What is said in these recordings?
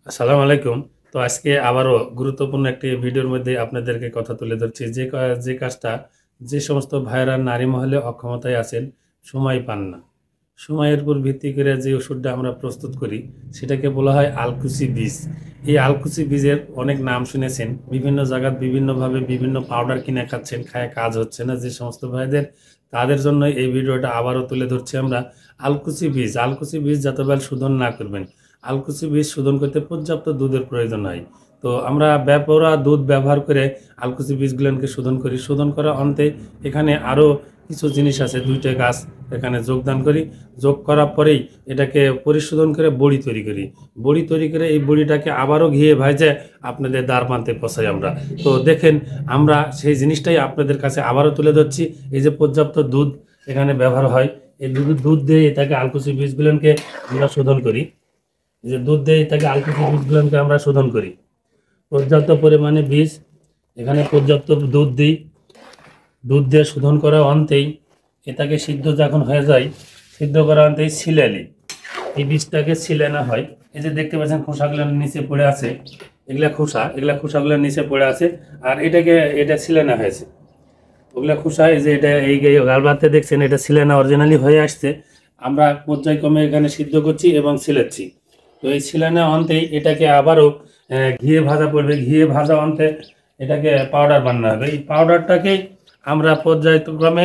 আসসালামু আলাইকুম। তো আজকে আবারও গুরুত্বপূর্ণ একটি ভিডিওর মধ্যে আপনাদেরকে কথা তুলে ধরছি। যে কাজটা যে সমস্ত ভাইয়েরা নারী মহলে অক্ষমতায় আছেন, সময় পান না। সময়ের উপর ভিত্তি করে যে ওষুধটা আমরা প্রস্তুত করি সেটাকে বলা হয় আলকুচি বীজ। এই আলকুচি বীজের অনেক নাম শুনেছেন। বিভিন্ন জায়গায় বিভিন্নভাবে বিভিন্ন পাউডার কিনে খাচ্ছেন, খায় কাজ হচ্ছে না যে সমস্ত ভাইদের, তাদের জন্য এই ভিডিওটা আবারও তুলে ধরছি আমরা। আলকুচি বীজ, আলকুচি বীজ যতবার শোধন না করবেন, আলকুচি বীজ শোধন করতে পর্যাপ্ত দুধের প্রয়োজন হয়। তো আমরা বেপরোয়া দুধ ব্যবহার করে আলকুচি বীজগুলোকে শোধন করি। শোধন করা অন্তে এখানে আরও কিছু জিনিস আছে, দুইটা গাছ এখানে যোগদান করি। যোগ করার পরেই এটাকে পরিশোধন করে বড়ি তৈরি করি। বড়ি তৈরি করে এই বড়িটাকে আবারও ঘিয়ে ভাজে আপনাদের দ্বার প্রান্তে পৌঁছাই আমরা। তো দেখেন, আমরা সেই জিনিসটাই আপনাদের কাছে আবারও তুলে ধরছি। এই যে পর্যাপ্ত দুধ এখানে ব্যবহার হয়, এই দুধ দিয়ে এটাকে আলকুচি বীজগুলোকে আমরা শোধন করি। এই যে দুধ দিয়ে এটাকে আলকুচি বীজগুলোকে আমরা শোধন করি। পর্যাপ্ত পরিমাণে বীজ, এখানে পর্যাপ্ত দুধ দিই। দুধ দিয়ে শোধন করা অন্তেই এটাকে সিদ্ধ যখন হয়ে যায়, সিদ্ধ করা অন্তেই ছিলালি, এই বীজটাকে ছিলে না হয়। এই যে দেখতে পাচ্ছেন খোসাগুলো নিচে পড়ে আছে, এগুলা খোসাগুলো নিচে পড়ে আছে। আর এটা ছিলে না হয়েছে, ওগুলা খোসা। এই যে এটা এই গালবাতে দেখছেন, এটা ছিলে না অরিজিনালি হয়ে আসছে। আমরা পর্যায়ক্রমে এখানে সিদ্ধ করছি এবং ছিলেছি। তো এই ছিলানো অন্তেই এটাকে আবারও ঘিয়ে ভাজা পড়বে। ঘিয়ে ভাজা অন্তে এটাকে পাউডার বানানো হবে। এই পাউডারটাকেই আমরা পর্যায়ক্রমে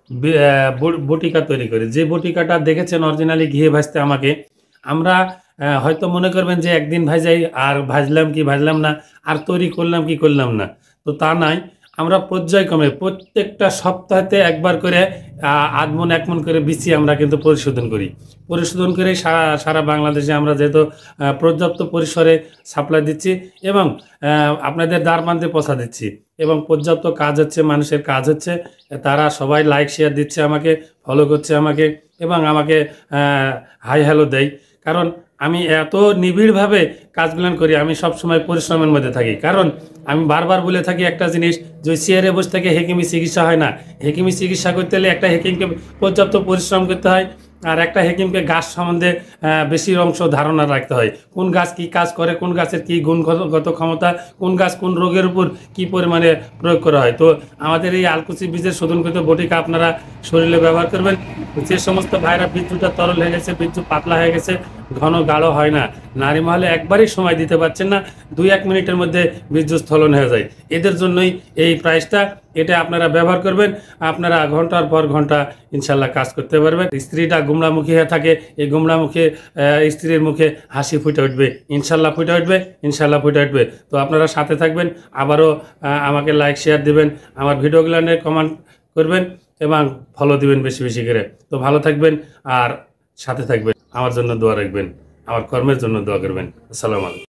বটিকা তৈরি করি। যে বটিকাটা দেখেছেন অরিজিনালি ঘিয়ে ভাজতে আমাকে, আমরা হয়তো মনে করবেন যে একদিন ভাজাই আর ভাজলাম কি ভাজলাম না, আর তৈরি করলাম কি করলাম না। তো তা নাই, আমরা পর্যায়ক্রমে প্রত্যেকটা সপ্তাহেতে একবার করে আধ মন এক মন করে বিচি আমরা কিন্তু পরিশোধন করি। পরিশোধন করে সারা বাংলাদেশে আমরা যেহেতু পর্যাপ্ত পরিসরে সাপ্লাই দিচ্ছি এবং আপনাদের দ্বার প্রান্তে পৌঁছা দিচ্ছি, এবং পর্যাপ্ত কাজ হচ্ছে, মানুষের কাজ হচ্ছে। তারা সবাই লাইক শেয়ার দিচ্ছে, আমাকে ফলো করছে আমাকে, এবং আমাকে হাই হ্যালো দেয়। কারণ আমি এত নিবিড়ভাবে কাজগুলো করি, আমি সব সময় পরিশ্রমের মধ্যে থাকি। কারণ আমি বারবার বলে থাকি একটা জিনিস, যে চেয়ারে বসে থেকে হেকিমি চিকিৎসা হয় না। হেকিমি চিকিৎসা করতে হলে একটা হেকিমকে পর্যাপ্ত পরিশ্রম করতে হয়, আর একটা হেকিমকে গাছ সম্বন্ধে বেশি অংশ ধারণা রাখতে হয়। কোন গাছ কী কাজ করে, কোন গাছের কী গুণগত ক্ষমতা, কোন গাছ কোন রোগের উপর কী পরিমাণে প্রয়োগ করা হয়। তো আমাদের এই আলকুচি বীজের শোধনকৃত বটিকা আপনারা শরীরে ব্যবহার করবেন। যে সমস্ত ভাইরা বীজটা তরল হয়ে গেছে, বীজ পাতলা হয়ে গেছে, ঘন গাঢ় হয় না, নারী মহলে একবারই সময় দিতে পারছেন না, 2-1 মিনিটের মধ্যে বীজ স্থলন হয়ে যায়, এদের জন্যই এই প্রাইসটা। এটা আপনারা ব্যবহার করবেন, আপনারা ঘন্টার পর ঘন্টা ইনশাল্লাহ কাজ করতে পারবেন। স্ত্রীটা গুমরামুখী হয়ে থাকে, এই গুমরামুখী স্ত্রীর মুখে হাসি ফুটে উঠবে, ইনশাল্লাহ ফুটে উঠবে, ইনশাল্লাহ ফুটে উঠবে। তো আপনারা সাথে থাকবেন, আবারও আমাকে লাইক শেয়ার দিবেন, আমার ভিডিওগুলো নিয়ে কমেন্ট করবেন এবং ফলো দিবেন বেশি বেশি করে। তো ভালো থাকবেন আর সাথে থাকবেন, আমার জন্য দোয়া রাখবেন, আমার কর্মের জন্য দোয়া করবেন। আসসালামু আলাইকুম।